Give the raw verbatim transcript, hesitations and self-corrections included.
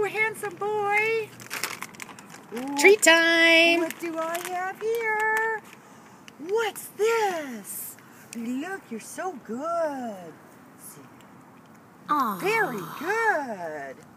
handsome boy. What, Treat time! What do I have here? What's this? Look, you're so good. See. Aww. Very good.